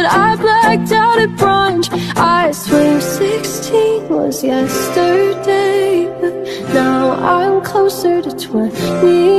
but I blacked out at brunch. I swear 16 was yesterday, but now I'm closer to 20.